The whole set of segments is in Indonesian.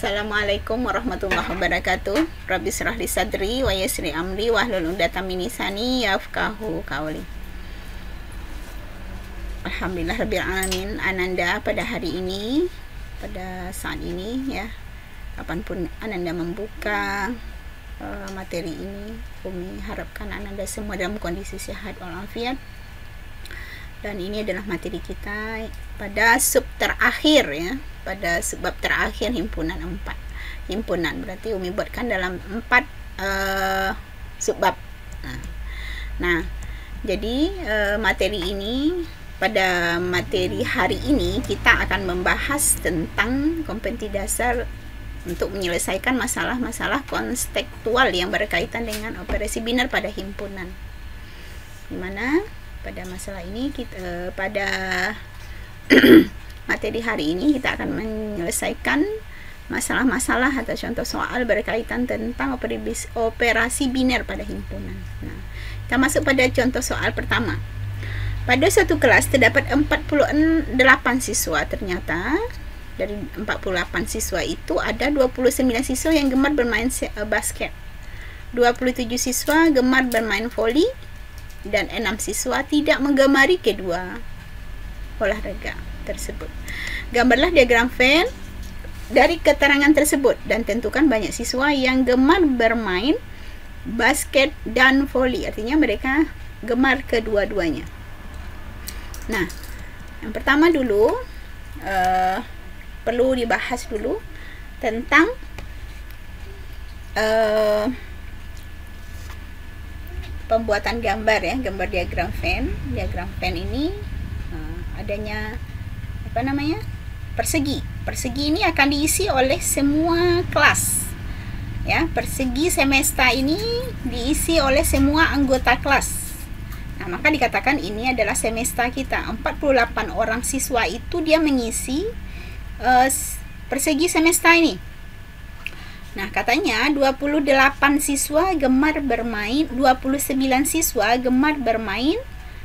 Assalamualaikum warahmatullahi wabarakatuh. Rabbi shrah li sadri wa yassir li amri wahlul 'uqdatam min lisani yafqahu qawli. Alhamdulillah rabbil alamin. Ananda pada hari ini, pada saat ini ya, kapanpun Ananda membuka materi ini, Umi harapkan Ananda semua dalam kondisi sehat walafiat. Dan ini adalah materi kita pada sub terakhir ya, pada sebab terakhir himpunan 4. Himpunan berarti Umi buatkan dalam 4 subbab. Nah, jadi materi ini, pada materi hari ini kita akan membahas tentang kompetensi dasar untuk menyelesaikan masalah-masalah konstekstual yang berkaitan dengan operasi biner pada himpunan. Dimana pada masalah ini kita pada materi hari ini kita akan menyelesaikan masalah-masalah atau contoh soal berkaitan tentang operasi biner pada himpunan. Nah, kita masuk pada contoh soal pertama. Pada suatu kelas terdapat 48 siswa. Ternyata dari 48 siswa itu ada 29 siswa yang gemar bermain basket, 27 siswa gemar bermain voli, dan 6 siswa tidak menggemari kedua olahraga tersebut. Gambarlah diagram Venn dari keterangan tersebut dan tentukan banyak siswa yang gemar bermain basket dan voli. Artinya mereka gemar kedua-duanya. Nah, yang pertama dulu perlu dibahas dulu tentang pembuatan gambar ya, gambar diagram Venn. Diagram Venn ini adanya apa namanya? Persegi. Persegi ini akan diisi oleh semua kelas. Ya, persegi semesta ini diisi oleh semua anggota kelas. Nah, maka dikatakan ini adalah semesta kita. 48 orang siswa itu dia mengisi persegi semesta ini. Nah, katanya 28 siswa gemar bermain, 29 siswa gemar bermain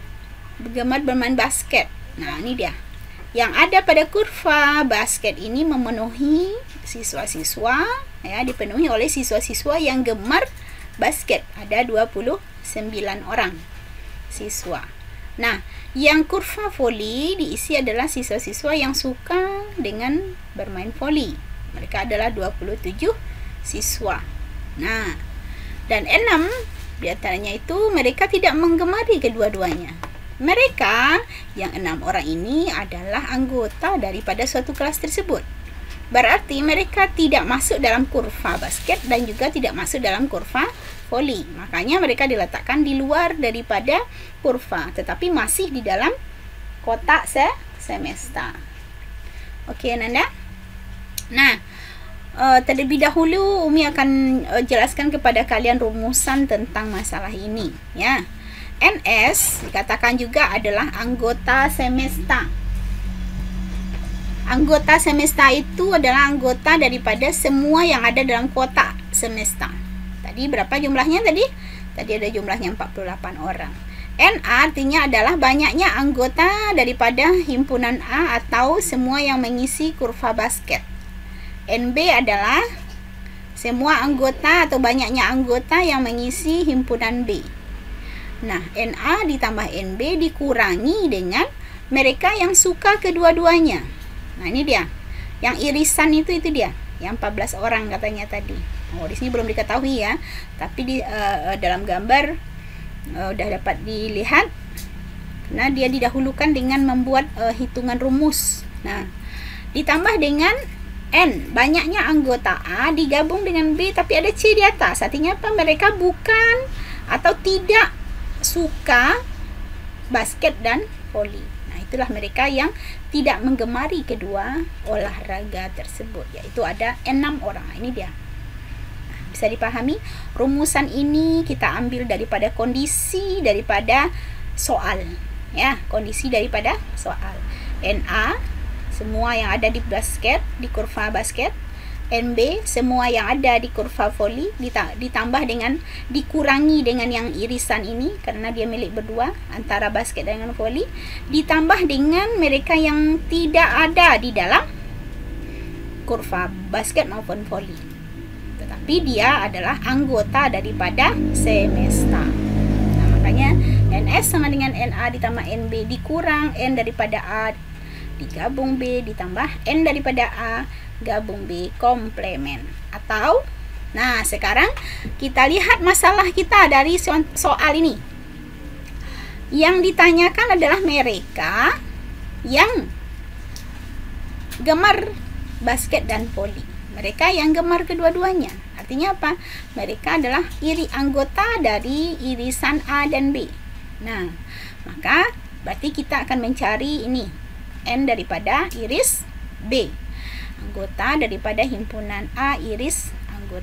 basket. Nah, ini dia. Yang ada pada kurva basket ini memenuhi siswa-siswa ya, dipenuhi oleh siswa-siswa yang gemar basket. Ada 29 orang siswa. Nah, yang kurva voli diisi adalah siswa-siswa yang suka dengan bermain voli. Mereka adalah 27 siswa. Nah, dan 6 diantaranya itu mereka tidak menggemari kedua-duanya. Mereka yang 6 orang ini adalah anggota daripada suatu kelas tersebut. Berarti mereka tidak masuk dalam kurva basket dan juga tidak masuk dalam kurva voli. Makanya mereka diletakkan di luar daripada kurva, tetapi masih di dalam kotak semesta. Oke, Nanda? Nah, terlebih dahulu Umi akan jelaskan kepada kalian rumusan tentang masalah ini ya. NS dikatakan juga adalah anggota semesta. Anggota semesta itu adalah anggota daripada semua yang ada dalam kotak semesta. Tadi berapa jumlahnya tadi? Tadi ada jumlahnya 48 orang. NA artinya adalah banyaknya anggota daripada himpunan A atau semua yang mengisi kurva basket. NB adalah semua anggota atau banyaknya anggota yang mengisi himpunan B. Nah, NA ditambah NB dikurangi dengan mereka yang suka kedua-duanya. Nah, ini dia. Yang irisan itu dia. Yang 14 orang katanya tadi. Oh, di sini belum diketahui ya. Tapi di dalam gambar udah dapat dilihat. Nah, dia didahulukan dengan membuat hitungan rumus. Nah, ditambah dengan N, banyaknya anggota A digabung dengan B tapi ada C di atas. Artinya apa? Mereka bukan atau tidak suka basket dan voli. Nah, itulah mereka yang tidak menggemari kedua olahraga tersebut, yaitu ada 6 orang. Nah, ini dia. Nah, bisa dipahami? Rumusan ini kita ambil daripada kondisi daripada soal. Ya, kondisi daripada soal. NA semua yang ada di basket, di kurva basket. NB semua yang ada di kurva voli, ditambah dengan dikurangi dengan yang irisan ini karena dia milik berdua antara basket dengan voli, ditambah dengan mereka yang tidak ada di dalam kurva basket maupun voli. Tetapi dia adalah anggota daripada semesta. Nah, makanya NS sama dengan NA ditambah NB dikurang N daripada A digabung B ditambah N daripada A gabung B komplement. Atau, nah sekarang kita lihat masalah kita dari soal ini. Yang ditanyakan adalah mereka yang gemar basket dan voli. Mereka yang gemar kedua-duanya. Artinya apa? Mereka adalah anggota dari irisan A dan B. Nah, maka berarti kita akan mencari ini N daripada iris B. Anggota daripada himpunan A iris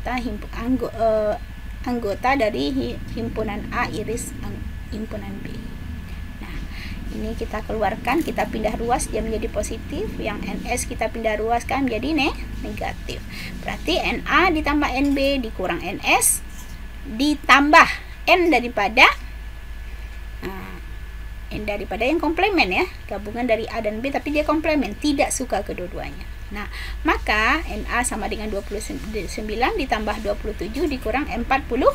anggota dari himpunan A iris himpunan B. Nah, ini kita keluarkan, kita pindah ruas dia menjadi positif, yang NS kita pindah ruaskan menjadi negatif. Berarti NA ditambah NB dikurang NS ditambah N daripada yang komplement ya, gabungan dari A dan B tapi dia komplement, tidak suka kedua-duanya. Nah, maka NA sama dengan 29 ditambah 27 dikurang 48.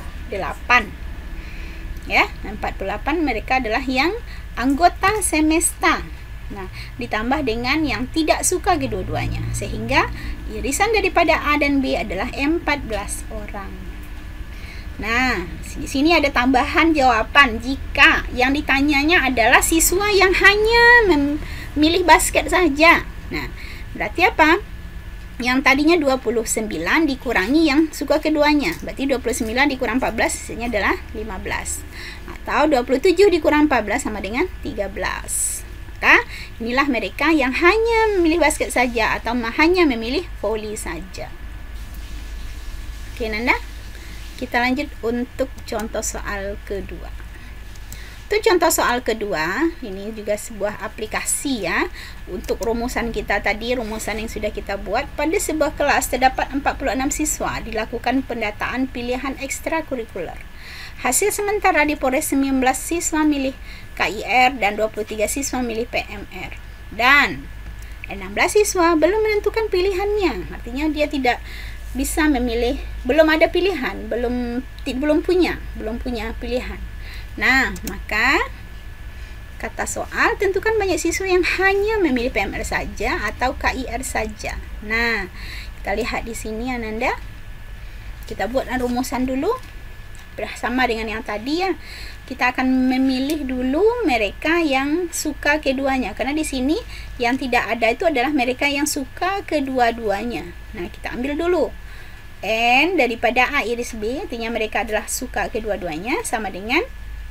Ya, 48 mereka adalah yang anggota semesta. Nah, ditambah dengan yang tidak suka kedua-duanya, sehingga irisan daripada A dan B adalah 14 orang. Nah, di sini ada tambahan jawaban jika yang ditanyanya adalah siswa yang hanya memilih basket saja. Nah, berarti apa? Yang tadinya 29 dikurangi yang suka keduanya. Berarti 29 dikurang 14 sisanya adalah 15. Atau 27 dikurang 14 sama dengan 13. Maka inilah mereka yang hanya memilih basket saja atau hanya memilih voli saja. Oke, Nanda. Kita lanjut untuk contoh soal kedua. Untuk contoh soal kedua, ini juga sebuah aplikasi ya. Untuk rumusan kita tadi, rumusan yang sudah kita buat, pada sebuah kelas terdapat 46 siswa, dilakukan pendataan pilihan ekstrakurikuler. Hasil sementara diperoleh 19 siswa milih KIR dan 23 siswa milih PMR. Dan 16 siswa belum menentukan pilihannya. Artinya dia tidak bisa memilih, belum ada pilihan, belum punya pilihan. Nah, maka kata soal tentukan banyak siswa yang hanya memilih PMR saja atau KIR saja. Nah, kita lihat di sini Ananda. Kita buat rumusan dulu. Bersama dengan yang tadi ya. Kita akan memilih dulu mereka yang suka keduanya, karena di sini yang tidak ada itu adalah mereka yang suka kedua-duanya. Nah, kita ambil dulu N daripada A iris B, artinya mereka adalah suka kedua-duanya, sama dengan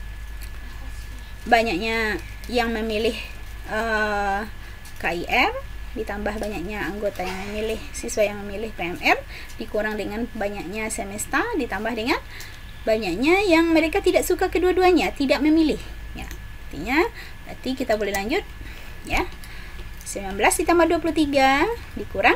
banyaknya yang memilih KIR ditambah banyaknya anggota yang memilih, siswa yang memilih PMR dikurang dengan banyaknya semesta ditambah dengan banyaknya yang mereka tidak suka kedua-duanya, tidak memilih ya. Artinya berarti kita boleh lanjut ya. 19 ditambah 23 dikurang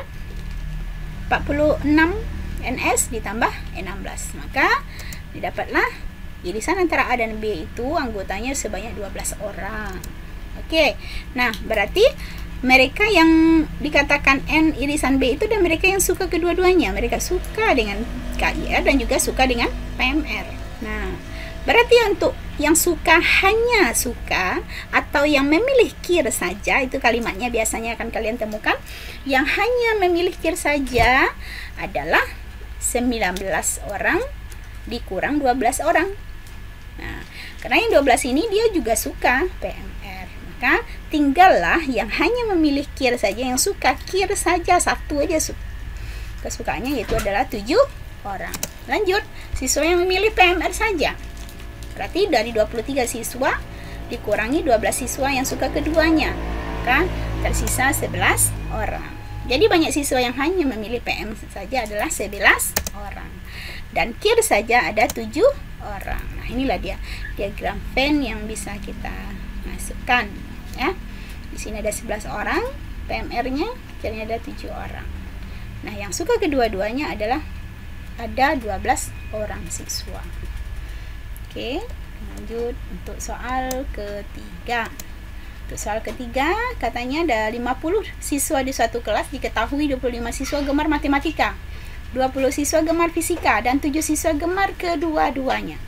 46 NS ditambah 16, maka didapatlah irisan antara A dan B itu anggotanya sebanyak 12 orang. Oke, nah berarti mereka yang dikatakan N irisan B itu dan mereka yang suka kedua-duanya, mereka suka dengan KIR dan juga suka dengan PMR. Nah, berarti untuk yang suka hanya suka atau yang memilih KIR saja, itu kalimatnya biasanya akan kalian temukan, yang hanya memilih KIR saja adalah 19 orang dikurang 12 orang. Nah, karena yang 12 ini dia juga suka PMR, maka tinggallah yang hanya memilih KIR saja, yang suka KIR saja, satu aja kesukaannya, yaitu adalah 7 orang. Lanjut, siswa yang memilih PMR saja. Berarti dari 23 siswa dikurangi 12 siswa yang suka keduanya, maka tersisa 11 orang. Jadi banyak siswa yang hanya memilih PM saja adalah 11 orang. Dan KIR saja ada 7 orang. Nah, inilah dia diagram Venn yang bisa kita masukkan ya. Di sini ada 11 orang, PMR-nya jadi ada 7 orang. Nah, yang suka kedua-duanya adalah ada 12 orang siswa. Oke, lanjut untuk soal ketiga. Untuk soal ketiga, katanya ada 50 siswa di suatu kelas, diketahui 25 siswa gemar matematika, 20 siswa gemar fisika, dan 7 siswa gemar kedua-duanya.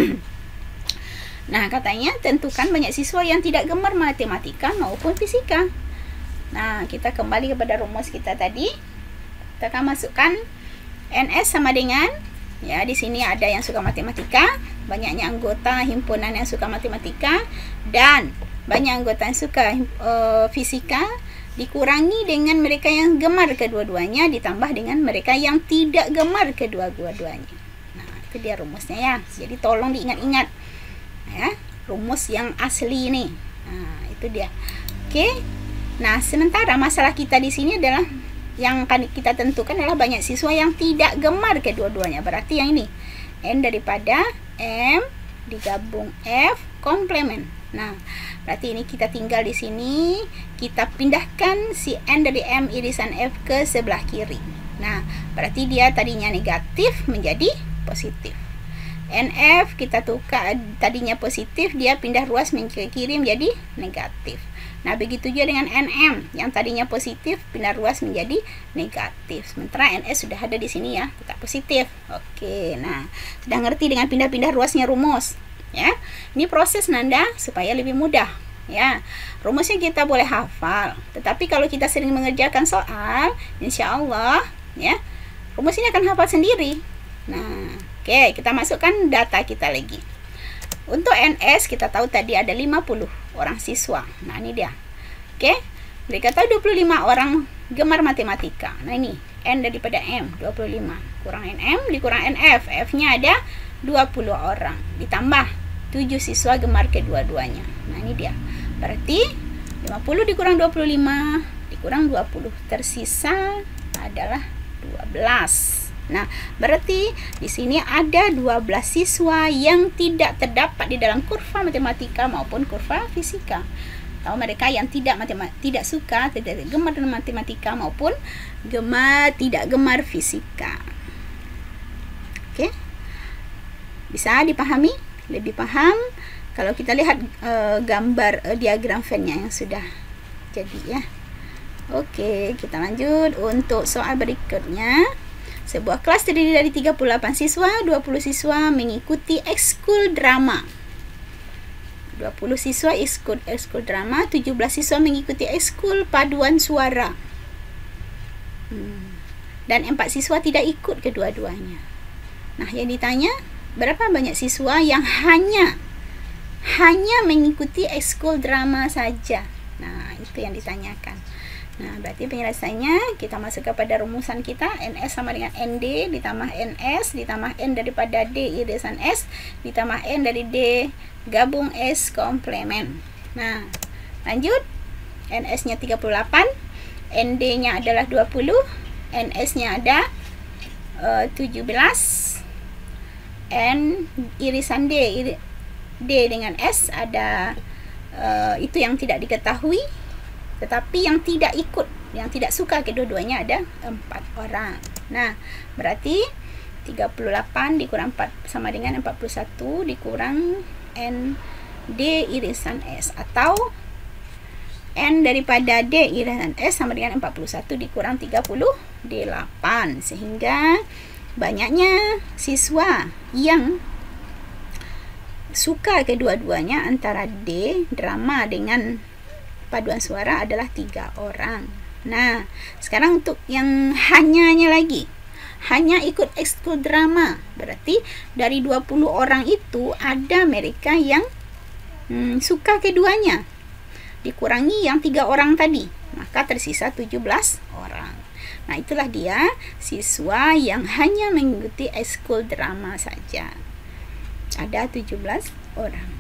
Nah, katanya tentukan banyak siswa yang tidak gemar matematika maupun fisika. Nah, kita kembali kepada rumus kita tadi. Kita akan masukkan NS sama dengan, ya, di sini ada yang suka matematika, banyaknya anggota himpunan yang suka matematika, dan banyak anggota yang suka fisika, dikurangi dengan mereka yang gemar kedua-duanya, ditambah dengan mereka yang tidak gemar kedua-duanya. Nah, itu dia rumusnya ya. Jadi tolong diingat-ingat ya, rumus yang asli ini. Nah, itu dia. Oke. Nah, sementara masalah kita di sini adalah yang akan kita tentukan adalah banyak siswa yang tidak gemar kedua-duanya. Berarti yang ini N daripada M digabung F komplement. Nah, berarti ini kita tinggal di sini, kita pindahkan si N dari M irisan F ke sebelah kiri. Nah, berarti dia tadinya negatif menjadi positif. NF kita tukar, tadinya positif, dia pindah ruas ke kiri menjadi negatif. Nah, begitu juga dengan NM yang tadinya positif pindah ruas menjadi negatif. Sementara NS sudah ada di sini ya, tetap positif. Oke, nah, sudah ngerti dengan pindah-pindah ruasnya rumus ya. Ini proses Nanda supaya lebih mudah ya. Rumusnya kita boleh hafal, tetapi kalau kita sering mengerjakan soal, insya Allah ya, rumus ini akan hafal sendiri. Nah, oke, kita masukkan data kita lagi. Untuk NS kita tahu tadi ada 50 orang siswa. Nah, ini dia. Oke, mereka tahu 25 orang gemar matematika. Nah, ini N daripada M 25 kurang NM dikurang NF. F-nya ada 20 orang. Ditambah 7 siswa gemar kedua-duanya. Nah, ini dia. Berarti 50 dikurang 25 dikurang 20, tersisa adalah 12. Nah, berarti di sini ada 12 siswa yang tidak terdapat di dalam kurva matematika maupun kurva fisika. Tahu mereka yang tidak suka, tidak gemar dengan matematika maupun tidak gemar fisika. Oke. Bisa dipahami? Lebih paham kalau kita lihat gambar diagram Venn-nya yang sudah jadi ya. Oke, kita lanjut untuk soal berikutnya. Sebuah kelas terdiri dari 38 siswa, 20 siswa mengikuti ekskul drama. 20 siswa ekskul drama, 17 siswa mengikuti ekskul paduan suara. Dan 4 siswa tidak ikut kedua-duanya. Nah, yang ditanya, berapa banyak siswa yang hanya mengikuti ekskul drama saja? Nah, itu yang ditanyakan. Nah, berarti penyelesaiannya kita masuk kepada rumusan kita. NS sama dengan ND ditambah NS ditambah N daripada D irisan S ditambah N dari D gabung S komplement. Nah, lanjut. NS-nya 38, ND-nya adalah 20, NS-nya ada 17, N irisan D dengan S ada itu yang tidak diketahui. Tetapi yang tidak ikut, yang tidak suka kedua-duanya ada 4 orang. Nah, berarti 38 dikurang 4 sama dengan 41 dikurang N D irisan S. Atau N daripada D irisan S sama dengan 41 dikurang 38. Sehingga banyaknya siswa yang suka kedua-duanya antara D, drama dengan paduan suara adalah 3 orang. Nah, sekarang untuk yang hanya lagi, hanya ikut ekskul drama. Berarti dari 20 orang itu ada mereka yang suka keduanya. Dikurangi yang 3 orang tadi, maka tersisa 17 orang. Nah, itulah dia siswa yang hanya mengikuti ekskul drama saja. Ada 17 orang.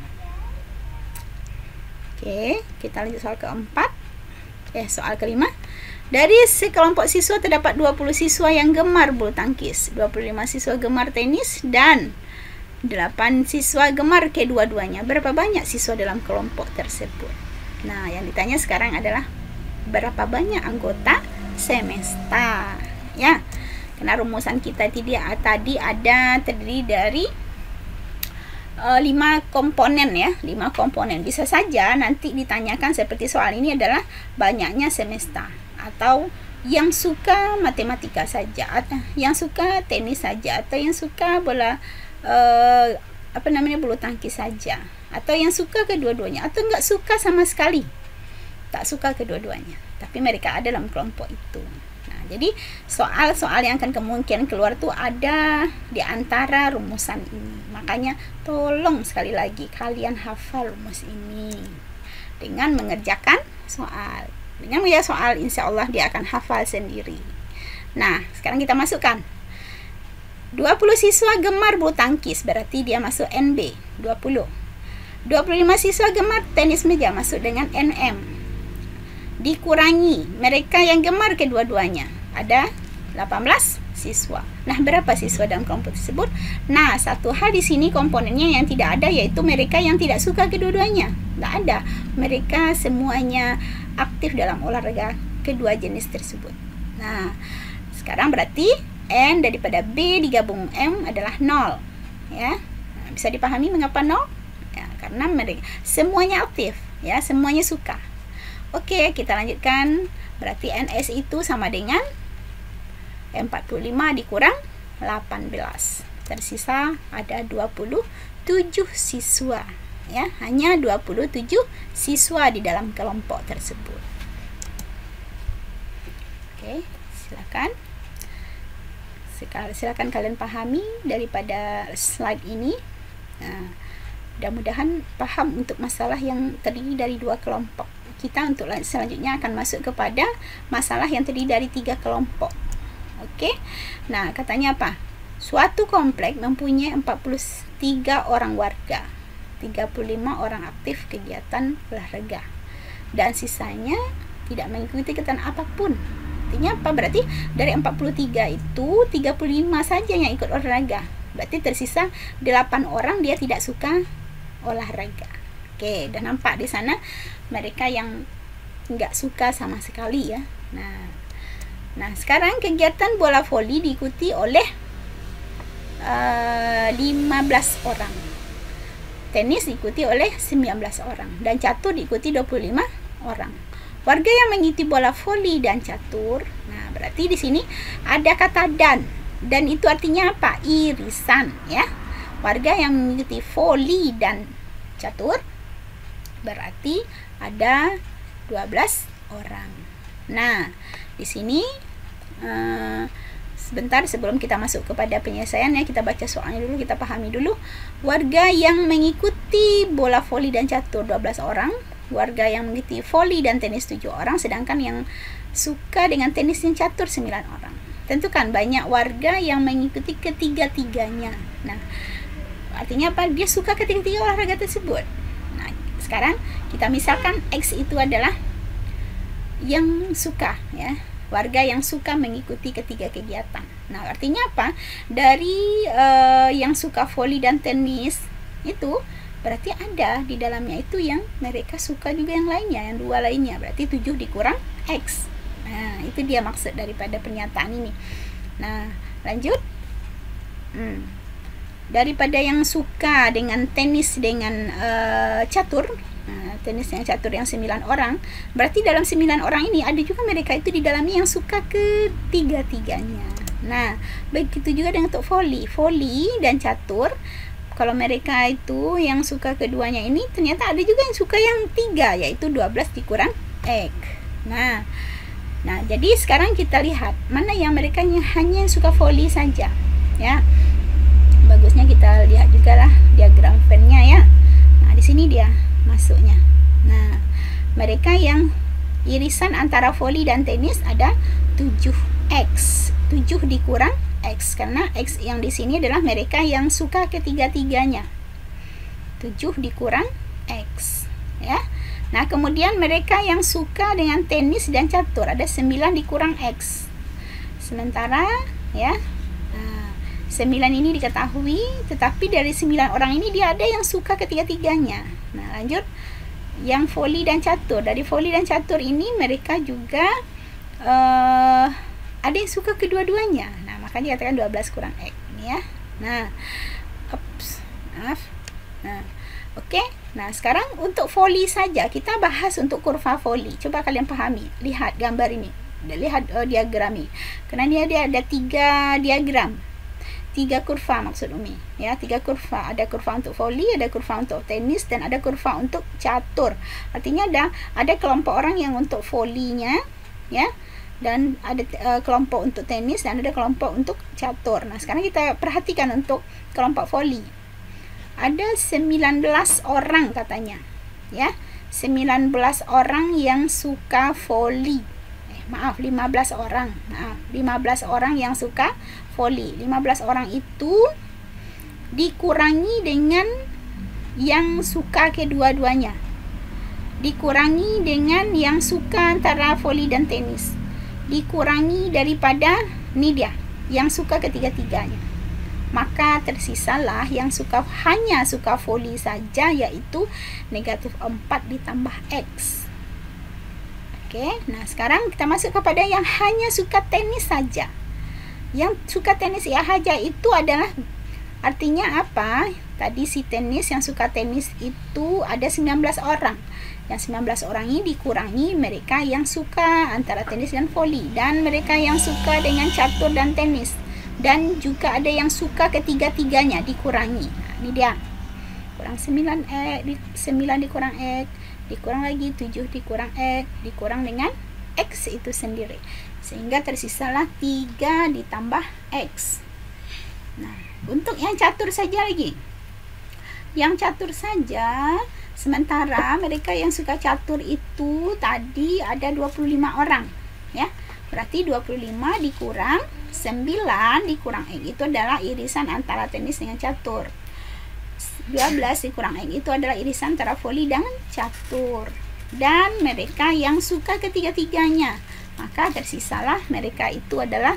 Oke, kita lanjut soal keempat. Soal kelima. Dari sekelompok siswa terdapat 20 siswa yang gemar bulu tangkis, 25 siswa gemar tenis, dan 8 siswa gemar kedua-duanya. Berapa banyak siswa dalam kelompok tersebut? Nah, yang ditanya sekarang adalah berapa banyak anggota semesta. Ya, karena rumusan kita tadi ada terdiri dari 5 komponen ya, 5 komponen. Bisa saja nanti ditanyakan seperti soal ini adalah banyaknya semesta, atau yang suka matematika saja, atau yang suka tenis saja, atau yang suka bola bulu tangkis saja, atau yang suka kedua-duanya, atau nggak suka sama sekali, tak suka kedua-duanya, tapi mereka ada dalam kelompok itu. Nah, jadi soal-soal yang akan kemungkinan keluar tuh ada di antara rumusan ini. Makanya tolong sekali lagi kalian hafal rumus ini dengan mengerjakan soal. Dengan mengerjakan soal, insya Allah dia akan hafal sendiri. Nah, sekarang kita masukkan 20 siswa gemar bulu tangkis, berarti dia masuk NB 20. 25 siswa gemar tenis meja, masuk dengan NM. Dikurangi mereka yang gemar kedua-duanya, ada 18 siswa. Nah, berapa siswa dalam kelompok tersebut? Nah, satu hal di sini komponennya yang tidak ada, yaitu mereka yang tidak suka kedua-duanya. Nggak ada. Mereka semuanya aktif dalam olahraga kedua jenis tersebut. Nah, sekarang berarti N daripada B digabung M adalah 0. Ya. Nah, bisa dipahami mengapa 0? Ya, karena mereka semuanya aktif, ya, semuanya suka. Oke, kita lanjutkan. Berarti NS itu sama dengan 45 dikurang 18. Tersisa ada 27 siswa. Ya, hanya 27 siswa di dalam kelompok tersebut. Oke, silakan. Silakan kalian pahami daripada slide ini. Nah, mudah-mudahan paham untuk masalah yang terdiri dari 2 kelompok. Kita untuk selanjutnya akan masuk kepada masalah yang terdiri dari 3 kelompok. Oke. Nah, katanya apa? Suatu komplek mempunyai 43 orang warga, 35 orang aktif kegiatan olahraga, dan sisanya tidak mengikuti kegiatan apapun. Artinya apa? Berarti dari 43 itu 35 saja yang ikut olahraga. Berarti tersisa 8 orang dia tidak suka olahraga. Oke, dan nampak di sana mereka yang nggak suka sama sekali ya. Nah, sekarang kegiatan bola voli diikuti oleh 15 orang. Tenis diikuti oleh 19 orang, dan catur diikuti 25 orang. Warga yang mengikuti bola voli dan catur. Nah, berarti di sini ada kata dan itu artinya apa? Irisan ya. Warga yang mengikuti voli dan catur berarti ada 12 orang. Nah, di sini sebentar sebelum kita masuk kepada penyelesaiannya, kita baca soalnya dulu, kita pahami dulu. Warga yang mengikuti bola voli dan catur 12 orang, warga yang mengikuti voli dan tenis 7 orang, sedangkan yang suka dengan tenis dan catur 9 orang. Tentukan banyak warga yang mengikuti ketiga-tiganya. Nah, artinya apa? Dia suka ketiga-tiga olahraga tersebut. Nah, sekarang kita misalkan X itu adalah yang suka ya, warga yang suka mengikuti ketiga kegiatan. Nah, artinya apa? Dari yang suka voli dan tenis itu berarti ada di dalamnya itu yang mereka suka juga yang lainnya, yang 2 lainnya. Berarti 7 dikurang X. Nah, itu dia maksud daripada pernyataan ini. Nah, lanjut. Daripada yang suka dengan tenis dengan catur, tenis yang catur yang 9 orang, berarti dalam 9 orang ini ada juga mereka itu di dalamnya yang suka ketiga-tiganya. Nah, begitu juga dengan untuk voli dan catur. Kalau mereka itu yang suka keduanya ini, ternyata ada juga yang suka yang 3, yaitu 12 dikurang X. Nah, jadi sekarang kita lihat mana yang mereka hanya suka voli saja ya. Bagusnya kita lihat juga lah diagram Venn-nya ya. Nah, di sini dia masuknya. Nah, mereka yang irisan antara voli dan tenis ada 7X. 7 dikurang X, karena X yang di sini adalah mereka yang suka ketiga-tiganya. 7 dikurang X ya. Nah, kemudian mereka yang suka dengan tenis dan catur ada 9 dikurang X. Sementara ya, 9 ini diketahui, tetapi dari 9 orang ini dia ada yang suka ketiga-tiganya. Nah, lanjut. Yang voli dan catur. Dari voli dan catur ini mereka juga ada yang suka kedua-duanya. Nah, makanya dikatakan 12 kurang X ini ya. Nah, maaf. Oke. Nah, sekarang untuk voli saja kita bahas untuk kurva voli. Coba kalian pahami. Lihat gambar ini. Lihat diagram ini. Karena dia ada 3 diagram. 3 kurva maksud Umi. Ya, 3 kurva. Ada kurva untuk voli, ada kurva untuk tenis, dan ada kurva untuk catur. Artinya ada kelompok orang yang untuk volinya, ya. Dan ada kelompok untuk tenis, dan ada kelompok untuk catur. Nah, sekarang kita perhatikan untuk kelompok voli. Ada 19 orang katanya, ya. 19 orang yang suka voli. 15 orang. 15 orang yang suka voli. 15 orang itu dikurangi dengan yang suka kedua-duanya. Dikurangi dengan yang suka antara voli dan tenis. Dikurangi daripada ini dia, yang suka ketiga-tiganya. Maka tersisalah yang hanya suka voli saja, yaitu negatif 4 ditambah X. Oke, nah sekarang kita masuk kepada yang hanya suka tenis saja. Yang suka tenis ya saja itu adalah artinya apa? Tadi si tenis, yang suka tenis itu ada 19 orang. Yang 19 orang ini dikurangi mereka yang suka antara tenis dan voli, dan mereka yang suka dengan catur dan tenis, dan juga ada yang suka ketiga-tiganya dikurangi. Nah, ini dia. Kurang 9 dikurang X, dikurang lagi 7 dikurang X, dikurang dengan X itu sendiri. Sehingga tersisalah 3 ditambah X. Nah, untuk yang catur saja lagi. Yang catur saja, sementara mereka yang suka catur itu tadi ada 25 orang, ya. Berarti 25 dikurang 9 dikurang X itu adalah irisan antara tenis dengan catur. 12 dikurang X itu adalah irisan antara voli dengan catur. Dan mereka yang suka ketiga-tiganya, maka tersisalah mereka itu adalah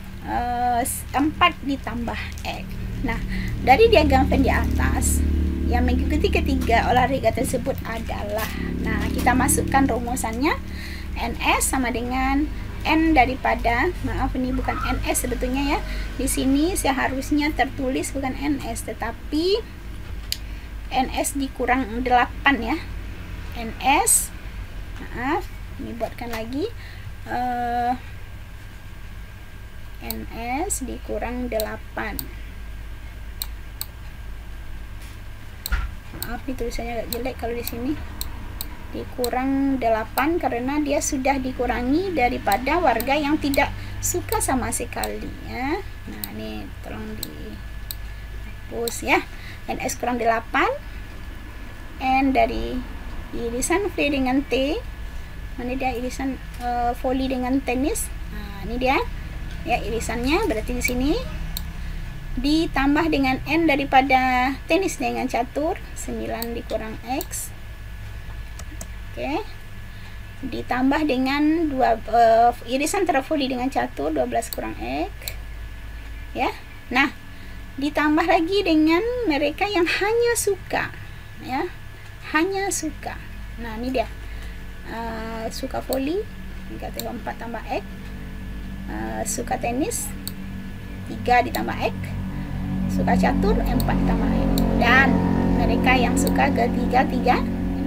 4 ditambah X. Nah, dari diagram di atas yang mengikuti ketiga olahraga tersebut adalah, nah kita masukkan rumusannya. NS sama dengan N daripada, maaf ini bukan NS sebetulnya ya. Di sini seharusnya tertulis bukan NS tetapi NS dikurang 8 ya. NS, maaf, ini buatkan lagi. NS dikurang 8. Maaf nih tulisannya agak jelek kalau di sini. Dikurang 8 karena dia sudah dikurangi daripada warga yang tidak suka sama sekali ya. Nah, ini tolong dihapus ya. NS kurang 8. N dari irisan V dengan T. Mana dia irisan voli dengan tenis. Nah, ini dia. Ya, irisannya berarti di sini ditambah dengan N daripada tenis dengan catur, 9 dikurang X. Oke. Ditambah dengan irisan antara voli dengan catur, 12 kurang X. Ya. Nah, ditambah lagi dengan mereka yang hanya suka ya. Hanya suka. Nah, ini dia. Suka voli, negatif 4 tambah X. Suka tenis, 3 ditambah X. Suka catur, 4 ditambah X. Dan mereka yang suka ketiga-tiganya.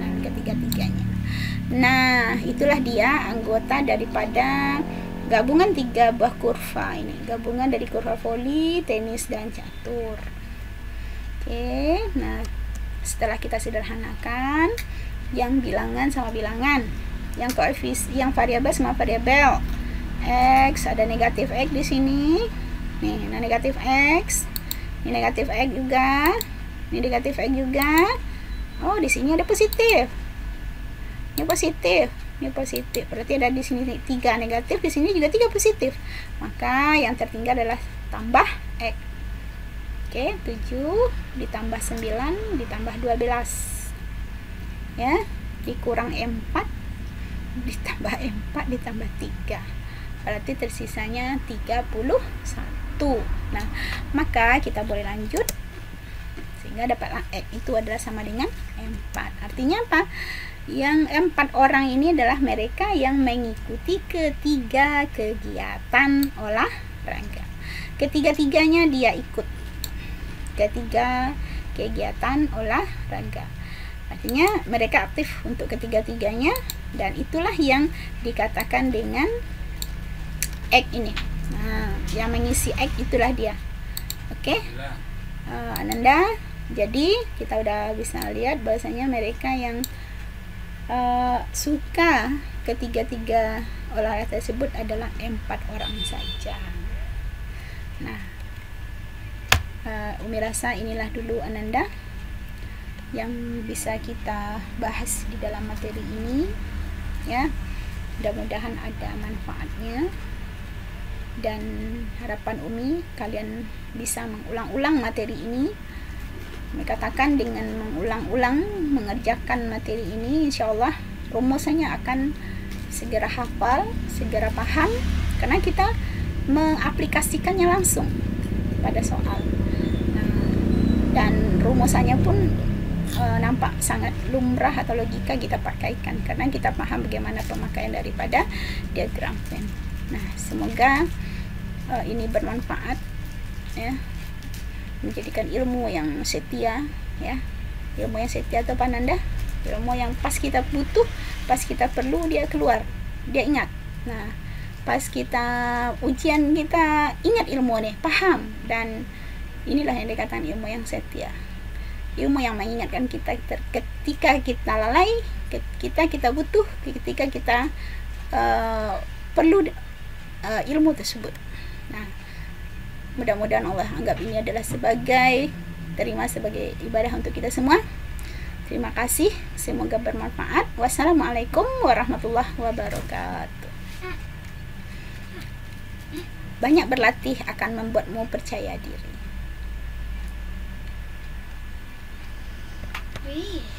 Nah, itulah dia anggota daripada gabungan 3 buah kurva ini. Gabungan dari kurva voli, tenis, dan catur. Oke, nah setelah kita sederhanakan yang bilangan sama bilangan, yang yang variabel sama variabel, X ada negatif X di sini. Nih, nah negatif X. Ini negatif X juga. Ini negatif X juga. Oh, di sini ada positif. Ini positif. Ini positif. Berarti ada di sini 3 negatif, di sini juga 3 positif. Maka yang tertinggal adalah tambah X. Oke, 7 ditambah 9 ditambah 12. Ya, dikurang 4 ditambah 4 ditambah 3. Berarti tersisanya 31. Nah, maka kita boleh lanjut sehingga dapatlah X itu adalah sama dengan 4. Artinya apa? Yang 4 orang ini adalah mereka yang mengikuti ketiga kegiatan olahraga. Ketiga-tiganya dia ikut. Ketiga kegiatan olahraga. Artinya mereka aktif untuk ketiga-tiganya, dan itulah yang dikatakan dengan act ini. Nah, yang mengisi act itulah dia. Oke, Ananda. Jadi kita udah bisa lihat bahwasanya mereka yang suka ketiga-tiga olahraga tersebut adalah 4 orang saja. Nah, Umi rasa inilah dulu Ananda yang bisa kita bahas di dalam materi ini, ya. Mudah-mudahan ada manfaatnya, dan harapan Umi kalian bisa mengulang-ulang materi ini. Umi katakan dengan mengulang-ulang mengerjakan materi ini, insya Allah rumusannya akan segera hafal, segera paham, karena kita mengaplikasikannya langsung pada soal. Nah, dan rumusannya pun nampak sangat lumrah atau logika kita pakaikan, karena kita paham bagaimana pemakaian daripada diagram Venn. Nah, semoga ini bermanfaat, ya, menjadikan ilmu yang setia, ya. Ilmu yang setia atau apa Nanda? Ilmu yang pas kita butuh, pas kita perlu dia keluar, dia ingat. Nah, pas kita ujian kita ingat ilmu nih, paham, dan inilah yang dikatakan ilmu yang setia. Ilmu yang mengingatkan kita ketika kita lalai, ketika kita butuh, ketika kita perlu ilmu tersebut. Nah, mudah-mudahan Allah anggap ini adalah terima sebagai ibadah untuk kita semua. Terima kasih, semoga bermanfaat. Wassalamualaikum warahmatullahi wabarakatuh. Banyak berlatih akan membuatmu percaya diri.